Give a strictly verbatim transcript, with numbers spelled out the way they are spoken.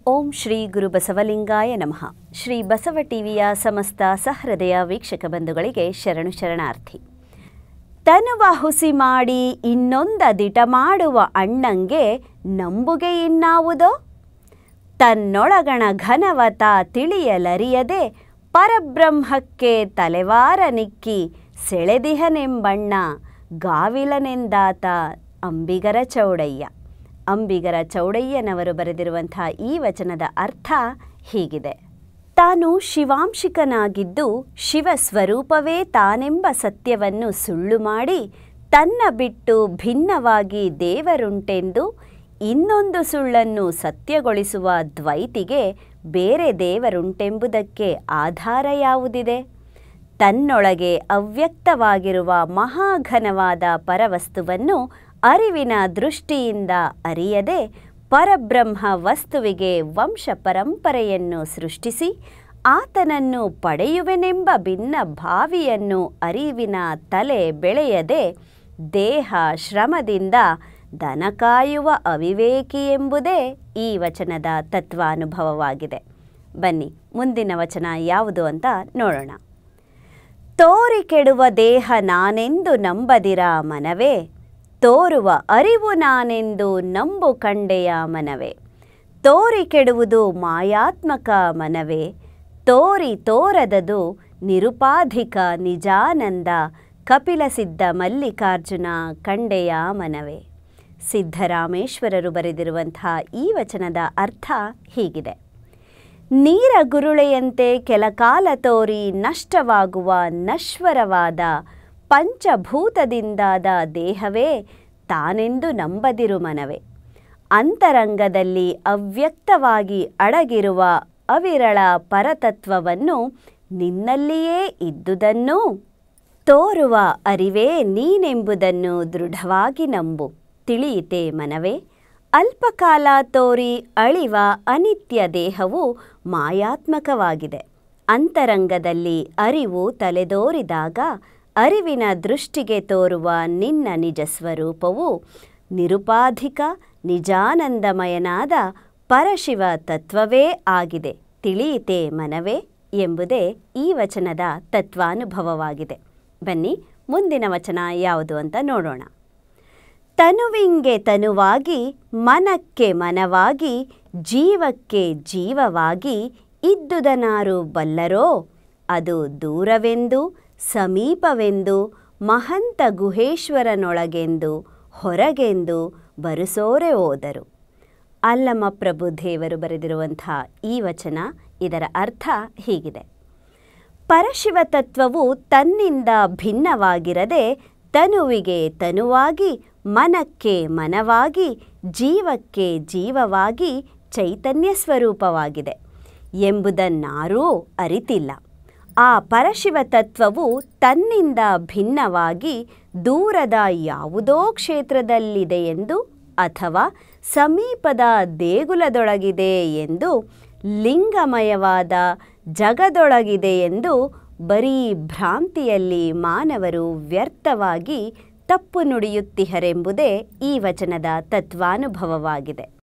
ಓಂ ಶ್ರೀ ಗುರು ಬಸವಲಿಂಗಾಯ ನಮಃ. ಶ್ರೀ ಬಸವ ಟಿವಿಯ ಸಮಸ್ತ ಸಹೃದಯ ವೀಕ್ಷಕ ಬಂಧುಗಳಿಗೆ ಶರಣು ಶರಣಾರ್ಥಿ. ತನುವ ಹುಸಿ ಮಾಡಿ ಇನ್ನೊಂದ ದಿಟ ಮಾಡುವ ಅಣ್ಣಂಗೆ ನಂಬುಗೆ ಇನ್ನಾವುದೋ? ತನ್ನೊಳಗಣ ಘನವತ ತಿಳಿಯಲರಿಯದೆ ಪರಬ್ರಹ್ಮಕ್ಕೆ ತಲೆವಾರ ನಿಕ್ಕಿ ಸೆಳೆದಿಹನೆಂಬಣ್ಣ ಗಾವಿಲನೆಂದಾತ ಅಂಬಿಗರ ಚೌಡಯ್ಯ. ಅಂಬಿಗರ ಚೌಡಯ್ಯನವರು ಬರೆದಿರುವಂಥ ಈ ವಚನದ ಅರ್ಥ ಹೀಗಿದೆ. ತಾನು ಶಿವಾಂಶಿಕನಾಗಿದ್ದು ಶಿವಸ್ವರೂಪವೇ ತಾನೆಂಬ ಸತ್ಯವನ್ನು ಸುಳ್ಳು ಮಾಡಿ ತನ್ನ ಬಿಟ್ಟು ಭಿನ್ನವಾಗಿ ದೇವರುಂಟೆಂದು ಇನ್ನೊಂದು ಸುಳ್ಳನ್ನು ಸತ್ಯಗೊಳಿಸುವ ದ್ವೈತಿಗೆ ಬೇರೆ ದೇವರುಂಟೆಂಬುದಕ್ಕೆ ಆಧಾರ ಯಾವುದಿದೆ? ತನ್ನೊಳಗೆ ಅವ್ಯಕ್ತವಾಗಿರುವ ಮಹಾಘನವಾದ ಪರವಸ್ತುವನ್ನು ಅರಿವಿನ ದೃಷ್ಟಿಯಿಂದ ಅರಿಯದೆ ಪರಬ್ರಹ್ಮ ವಸ್ತುವಿಗೆ ವಂಶ ಪರಂಪರೆಯನ್ನು ಸೃಷ್ಟಿಸಿ ಆತನನ್ನು ಪಡೆಯುವೆನೆಂಬ ಭಿನ್ನ ಭಾವಿಯನ್ನು ಅರಿವಿನ ತಲೆ ಬೆಳೆಯದೆ ದೇಹ ಶ್ರಮದಿಂದ ದನ ಕಾಯುವ ಅವಿವೇಕಿ ಎಂಬುದೇ ಈ ವಚನದ ತತ್ವಾನುಭವವಾಗಿದೆ. ಬನ್ನಿ ಮುಂದಿನ ವಚನ ಯಾವುದು ಅಂತ ನೋಡೋಣ. ತೋರಿ ಕೆಡುವ ದೇಹ ನಾನೆಂದು ನಂಬದಿರ ಮನವೇ, ತೋರುವ ಅರಿವು ನಾನೆಂದು ನಂಬು ಕಂಡೆಯ ಮನವೇ. ತೋರಿ ಕೆಡುವುದು ಮಾಯಾತ್ಮಕ ಮನವೇ, ತೋರಿ ತೋರದದು ನಿರುಪಾಧಿಕ ನಿಜಾನಂದ ಕಪಿಲಸಿದ್ಧ ಮಲ್ಲಿಕಾರ್ಜುನ ಕಂಡೆಯ ಮನವೇ. ಸಿದ್ಧರಾಮೇಶ್ವರರು ಬರೆದಿರುವಂಥ ಈ ವಚನದ ಅರ್ಥ ಹೀಗಿದೆ. ನೀರ ಗುರುಳೆಯಂತೆ ಕೆಲಕಾಲ ತೋರಿ ನಷ್ಟವಾಗುವ ನಶ್ವರವಾದ ಪಂಚಭೂತದಿಂದಾದ ದೇಹವೇ ತಾನೆಂದು ನಂಬದಿರು ಮನವೇ. ಅಂತರಂಗದಲ್ಲಿ ಅವ್ಯಕ್ತವಾಗಿ ಅಡಗಿರುವ ಅವಿರಳ ಪರತತ್ವವನ್ನು ನಿನ್ನಲ್ಲಿಯೇ ಇದ್ದುದನ್ನು ತೋರುವ ಅರಿವೇ ನೀನೆಂಬುದನ್ನು ದೃಢವಾಗಿ ನಂಬು. ತಿಳಿಯಿತೆ ಮನವೇ. ಅಲ್ಪಕಾಲ ತೋರಿ ಅಳಿವ ಅನಿತ್ಯ ದೇಹವು ಮಾಯಾತ್ಮಕವಾಗಿದೆ. ಅಂತರಂಗದಲ್ಲಿ ಅರಿವು ತಲೆದೋರಿದಾಗ ಅರಿವಿನ ದೃಷ್ಟಿಗೆ ತೋರುವ ನಿನ್ನ ನಿಜ ಸ್ವರೂಪವು ನಿರುಪಾಧಿಕ ನಿಜಾನಂದಮಯನಾದ ಪರಶಿವ ತತ್ವವೇ ಆಗಿದೆ. ತಿಳಿಯಿತೆ ಮನವೇ ಎಂಬುದೇ ಈ ವಚನದ ತತ್ವಾನುಭವವಾಗಿದೆ. ಬನ್ನಿ ಮುಂದಿನ ವಚನ ಯಾವುದು ಅಂತ ನೋಡೋಣ. ತನುವಿಂಗೆ ತನುವಾಗಿ ಮನಕ್ಕೆ ಮನವಾಗಿ ಜೀವಕ್ಕೆ ಜೀವವಾಗಿ ಇದ್ದುದನಾರು ಬಲ್ಲರೋ, ಅದು ದೂರವೆಂದು ಸಮೀಪವೆಂದು ಮಹಂತ ಗುಹೇಶ್ವರನೊಳಗೆಂದು ಹೊರಗೆಂದು ಬರುಸೋರೆ ಹೋದರು. ಅಲ್ಲಮ ಪ್ರಭು ದೇವರು ಬರೆದಿರುವಂಥ ಈ ವಚನ, ಇದರ ಅರ್ಥ ಹೀಗಿದೆ. ಪರಶಿವ ತತ್ವವು ತನ್ನಿಂದ ಭಿನ್ನವಾಗಿರದೆ ತನುವಿಗೆ ತನುವಾಗಿ ಮನಕ್ಕೆ ಮನವಾಗಿ ಜೀವಕ್ಕೆ ಜೀವವಾಗಿ ಚೈತನ್ಯ ಸ್ವರೂಪವಾಗಿದೆ ಎಂಬುದನ್ನಾರೂ ಅರಿತಿಲ್ಲ. ಆ ಪರಶಿವ ತತ್ವವು ತನ್ನಿಂದ ಭಿನ್ನವಾಗಿ ದೂರದ ಯಾವುದೋ ಕ್ಷೇತ್ರದಲ್ಲಿದೆಯೆಂದು ಅಥವಾ ಸಮೀಪದ ದೇಗುಲದೊಳಗಿದೆ ಎಂದು, ಲಿಂಗಮಯವಾದ ಜಗದೊಳಗಿದೆಯೆಂದು ಬರೀ ಭ್ರಾಂತಿಯಲ್ಲಿ ಮಾನವರು ವ್ಯರ್ಥವಾಗಿ ತಪ್ಪು ನುಡಿಯುತ್ತಿಹರೆಂಬುದೇ ಈ ವಚನದ ತತ್ವಾನುಭವವಾಗಿದೆ.